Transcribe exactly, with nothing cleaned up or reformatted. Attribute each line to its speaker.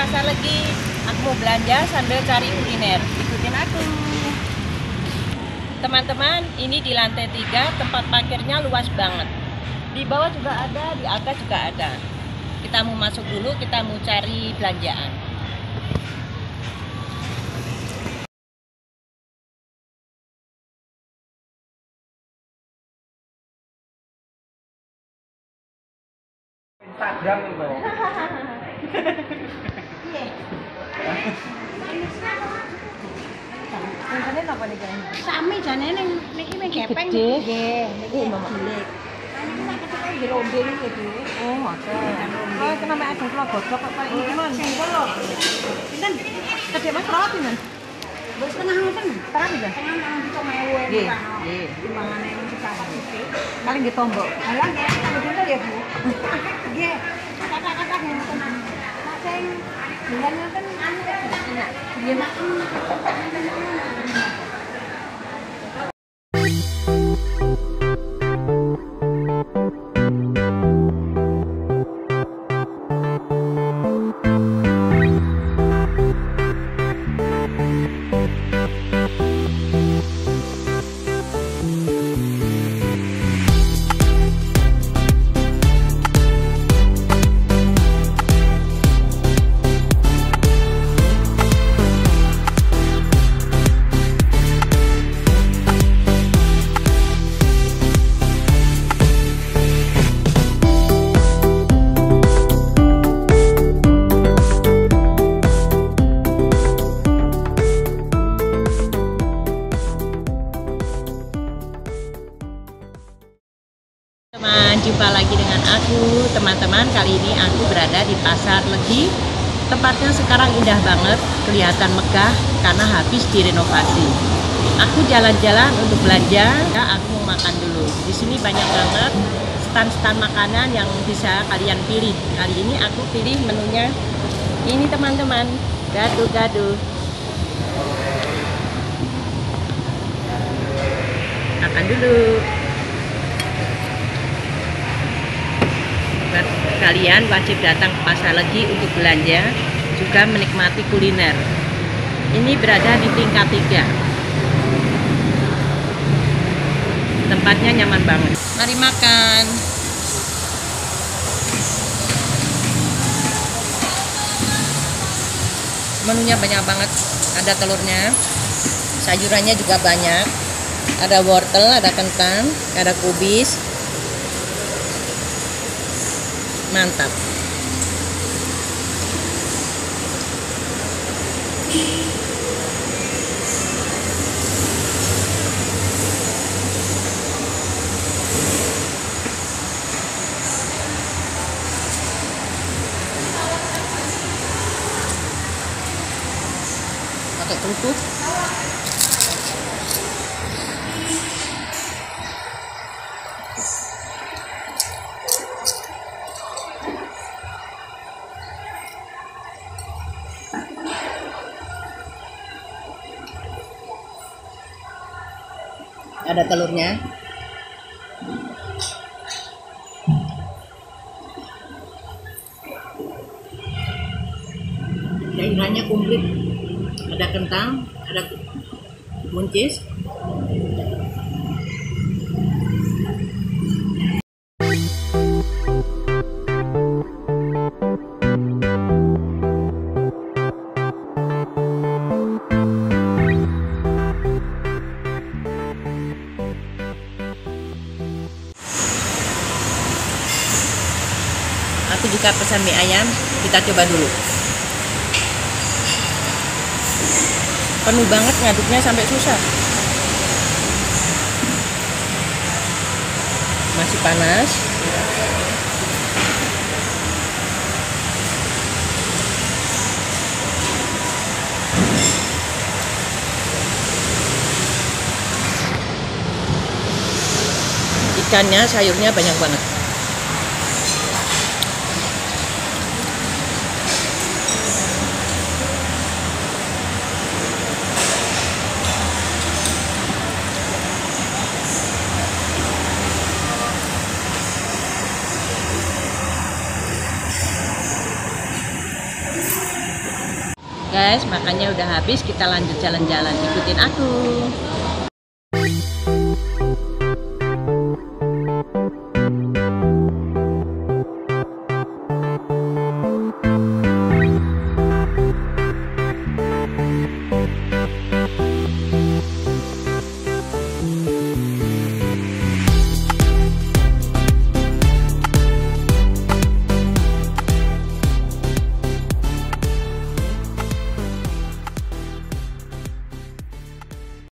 Speaker 1: Pasar Legi. Aku mau belanja sambil cari kuliner. Ikutin aku. Teman-teman, ini di lantai tiga, tempat parkirnya luas banget. Di bawah juga ada, di atas juga ada. Kita mau masuk dulu, kita mau cari belanjaan.
Speaker 2: Instagram itu.
Speaker 1: Ini apa nih kan?
Speaker 3: Sami jane ning niki ning gepeng.
Speaker 1: Nggih, niki Mama.
Speaker 3: Ini nak ketika di rombeng gitu.
Speaker 1: Oh, ngoten. Oh, kenapa ada kula godhog kok paling iki mon?
Speaker 3: Senggol lho. Pinten?
Speaker 1: Kedhe Mas berapa pinten?
Speaker 3: Wis setengah ngoten.
Speaker 1: Berapa pinten?
Speaker 3: Setengah nang bisa mewe.
Speaker 1: Nggih, nggih.
Speaker 3: Timbangane wong sekali.
Speaker 1: Paling ditombok.
Speaker 3: Halah nggih, kalau dulu ya, Bu. Nggih. Kata-kata ngoten. Nek sing bulan ngoten anu enak. Nggih, Mak.
Speaker 1: Jumpa lagi dengan aku, teman-teman. Kali ini aku berada di Pasar Legi. Tempatnya sekarang indah banget, kelihatan megah karena habis direnovasi. Aku jalan-jalan untuk belanja, ya, aku mau makan dulu. Di sini banyak banget stand-stand makanan yang bisa kalian pilih. Kali ini aku pilih menunya ini, teman-teman, gado-gado. Makan dulu. Kalian wajib datang ke Pasar Legi untuk belanja, juga menikmati kuliner. Ini berada di tingkat tiga. Tempatnya nyaman banget. Mari makan. Menunya banyak banget. Ada telurnya, sayurannya juga banyak. Ada wortel, ada kentang, ada kubis. Mantap. Pakai kerupuk. Ada telurnya. Sayurannya komplit. Ada kentang, ada buncis. Aku juga pesan mie ayam, kita coba dulu. Penuh banget, ngaduknya sampai susah. Masih panas. Ikannya, sayurnya banyak banget. guys, makannya udah habis, kita lanjut jalan-jalan, ikutin aku.